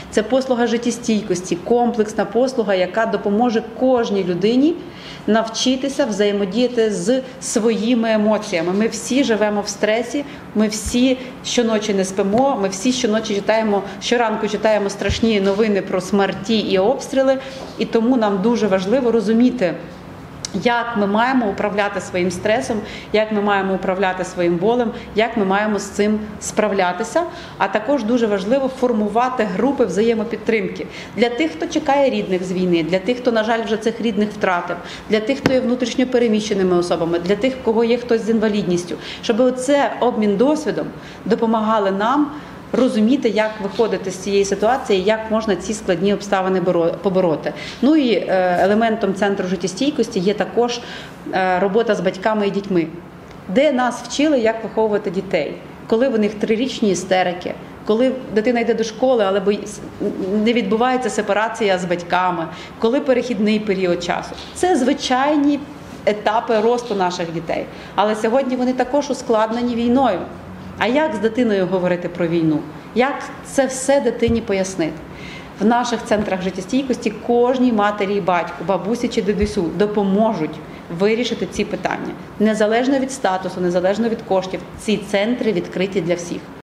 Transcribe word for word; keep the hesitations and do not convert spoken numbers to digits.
Це послуга життєстійкості, комплексна послуга, яка допоможе кожній людині навчитися взаємодіяти з своїми емоціями. Ми всі живемо в стресі, ми всі щоночі не спимо, ми всі щоночі читаємо, щоранку читаємо страшні новини про смерті і обстріли, і тому нам дуже важливо розуміти, як ми маємо управляти своїм стресом, як ми маємо управляти своїм болем, як ми маємо з цим справлятися. А також дуже важливо формувати групи взаємопідтримки. Для тих, хто чекає рідних з війни, для тих, хто, на жаль, вже цих рідних втратив, для тих, хто є внутрішньо переміщеними особами, для тих, в кого є хтось з інвалідністю. Щоб оце обмін досвідом допомагали нам розуміти, як виходити з цієї ситуації, як можна ці складні обставини побороти. Ну і елементом центру життєстійкості є також робота з батьками і дітьми, де нас вчили, як виховувати дітей. Коли в них трирічні істерики, коли дитина йде до школи, але не відбувається сепарація з батьками, коли перехідний період часу. Це звичайні етапи росту наших дітей. Але сьогодні вони також ускладнені війною. А як з дитиною говорити про війну? Як це все дитині пояснити? В наших центрах життєстійкості кожній матері і батьку, бабусі чи дідусю допоможуть вирішити ці питання. Незалежно від статусу, незалежно від коштів, ці центри відкриті для всіх.